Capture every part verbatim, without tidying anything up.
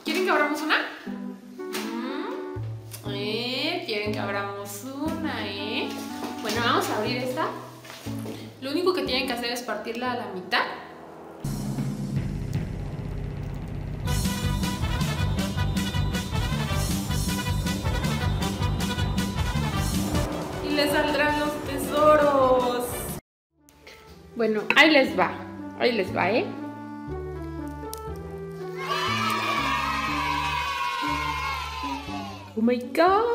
¿Quieren que abramos una? Eh, ¿Quieren que abramos una, eh? Bueno, vamos a abrir esta. Lo único que tienen que hacer es partirla a la mitad. Y les saldrán los tesoros. Bueno, ahí les va. Ahí les va, ¿eh? Oh my God.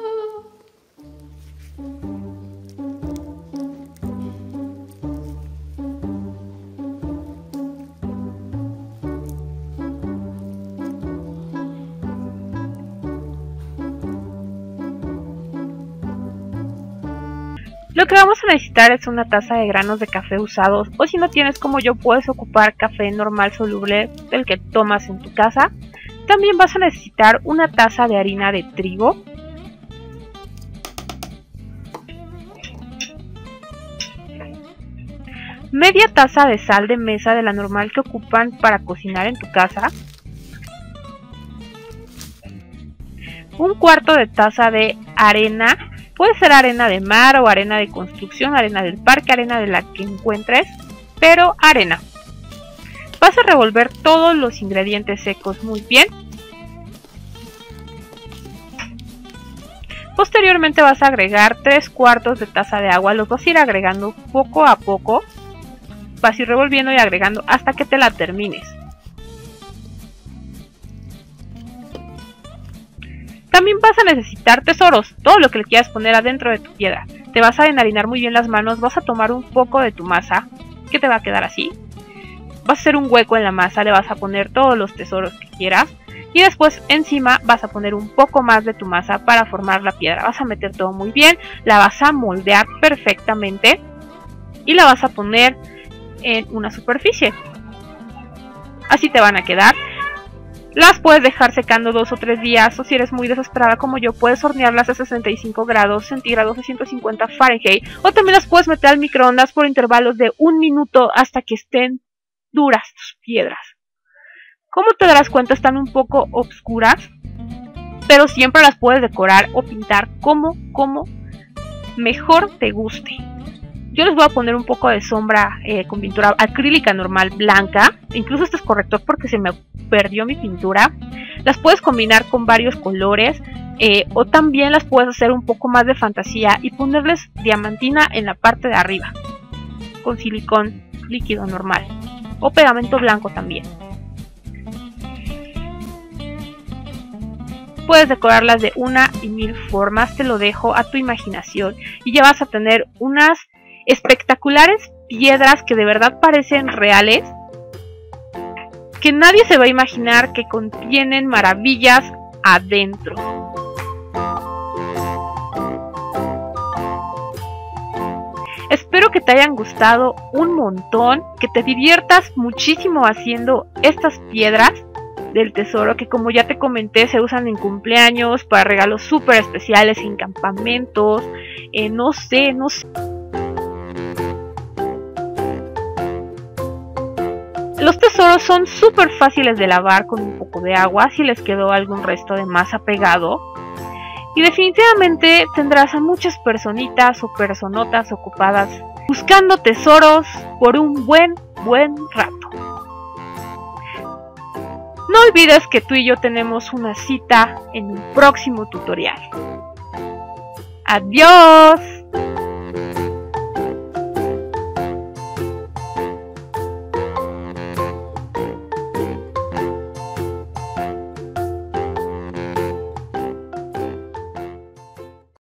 Lo que vamos a necesitar es una taza de granos de café usados, o si no tienes como yo puedes ocupar café normal soluble del que tomas en tu casa. También vas a necesitar una taza de harina de trigo, media taza de sal de mesa de la normal que ocupan para cocinar en tu casa, un cuarto de taza de arena, puede ser arena de mar o arena de construcción, arena del parque, arena de la que encuentres, pero arena. Vas a revolver todos los ingredientes secos muy bien. Posteriormente vas a agregar tres cuartos de taza de agua, los vas a ir agregando poco a poco. Vas a ir revolviendo y agregando hasta que te la termines. También vas a necesitar tesoros, todo lo que le quieras poner adentro de tu piedra. Te vas a enharinar muy bien las manos, vas a tomar un poco de tu masa, que te va a quedar así. Vas a hacer un hueco en la masa, le vas a poner todos los tesoros que quieras. Y después encima vas a poner un poco más de tu masa para formar la piedra. Vas a meter todo muy bien, la vas a moldear perfectamente y la vas a poner en una superficie. Así te van a quedar. Las puedes dejar secando dos o tres días, o si eres muy desesperada como yo, puedes hornearlas a sesenta y cinco grados centígrados a ciento cincuenta Fahrenheit, o también las puedes meter al microondas por intervalos de un minuto hasta que estén duras tus piedras. Como te darás cuenta, están un poco oscuras, pero siempre las puedes decorar o pintar como, como mejor te guste. Yo les voy a poner un poco de sombra eh, con pintura acrílica normal blanca. Incluso este es corrector porque se me perdió mi pintura. Las puedes combinar con varios colores eh, o también las puedes hacer un poco más de fantasía y ponerles diamantina en la parte de arriba con silicón líquido normal o pegamento blanco también. Puedes decorarlas de una y mil formas, te lo dejo a tu imaginación y ya vas a tener unas espectaculares piedras que de verdad parecen reales, que nadie se va a imaginar que contienen maravillas adentro. Espero que te hayan gustado un montón, que te diviertas muchísimo haciendo estas piedras del tesoro, que como ya te comenté se usan en cumpleaños, para regalos súper especiales, en campamentos, eh, no sé, no sé. Los tesoros son súper fáciles de lavar con un poco de agua si les quedó algún resto de masa pegado. Y definitivamente tendrás a muchas personitas o personotas ocupadas buscando tesoros por un buen, buen rato. No olvides que tú y yo tenemos una cita en un próximo tutorial. ¡Adiós!